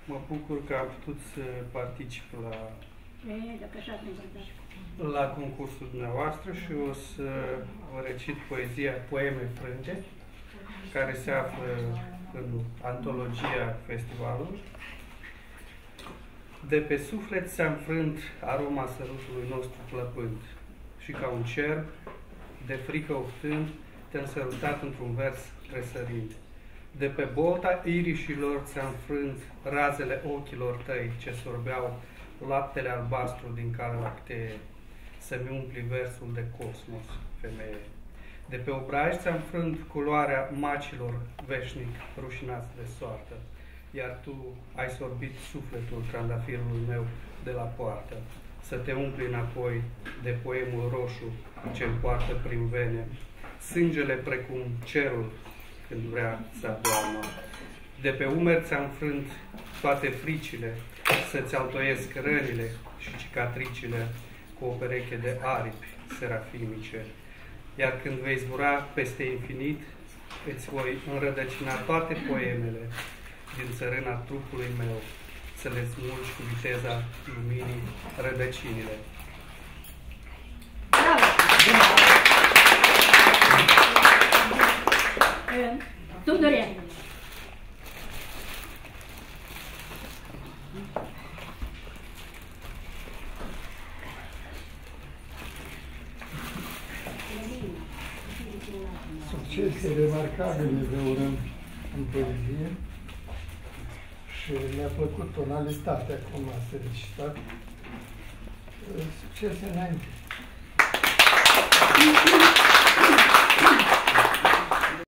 Mă bucur că am putut să particip la concursul dumneavoastră și o să vă recit poezia Poeme Frânge, care se află în antologia festivalului. De pe suflet s-a înfrânt aroma sărutului nostru plăpând și ca un cer, de frică oftând, te-am sărutat într-un vers tresărind. De pe bolta irișilor ți-a înfrânt razele ochilor tăi ce sorbeau laptele albastru din Calea Lactee, să-mi umpli versul de cosmos, femeie. De pe obraj ți-a înfrânt culoarea macilor veșnic rușinați de soartă, iar tu ai sorbit sufletul trandafirului meu de la poartă, să te umpli înapoi de poemul roșu ce-mi poartă prin vene, sângele precum cerul când vrea să adoarmă. De pe umeri ți-a înfrânt toate fricile, să-ți altoiesc rănile și cicatricile cu o pereche de aripi serafimice. Iar când vei zbura peste infinit, îți voi înrădăcina toate poemele din țărâna trupului meu, să le smulgi cu viteza luminii rădăcinile. Tudore. Succese remarcabile vă urăm în poezie și mi-a plăcut tonalitatea cum ați recitat. Succese înainte!